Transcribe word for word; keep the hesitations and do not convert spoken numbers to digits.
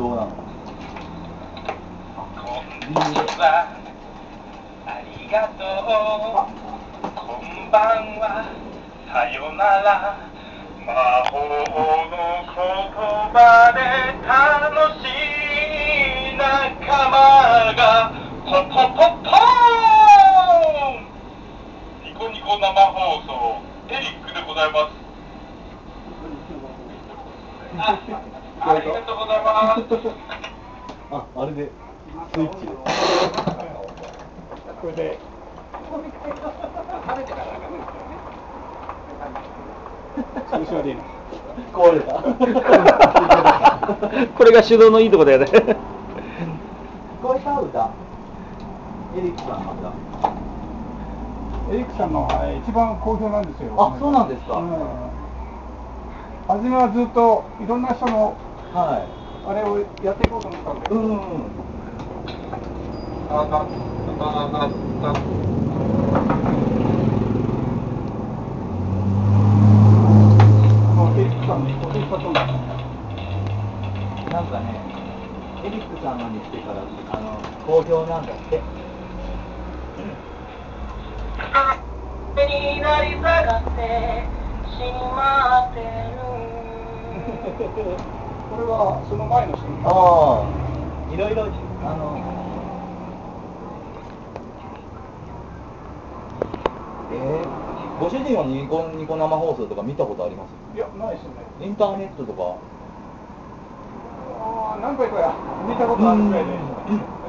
動なの？ こんにちは、ありがとう、こんばんは、さよなら、魔法の言葉で楽しい仲間がポポポポーン。ニコニコ生放送、エリックでございます。あ、ありがとうございます。 あ、あれでスイッチで。 これで。調子悪いな。 壊れた。 これが手動のいいとこだよね。 聞こえた歌。エリックさんの歌。 エリックさんの、はい、一番好評なんですよ。 あ、そうなんですか。 うん、初めはずっといろんな人の、 はい。 あれをやっていこうと思ったんで。 うんうん。 あたたたた。 エリックさんにお手伝ったんだ。 なんかね、エリックさんのにしてからあの好評なんだって。 になり下がってしまってる。 これはその前の人。 ああ、いろいろあの。えー、ご主人はニコニコ生放送とか見たことあります？ いや、ないですよね。 インターネットとか。 ああ、何回かや見たことあるぐらいで。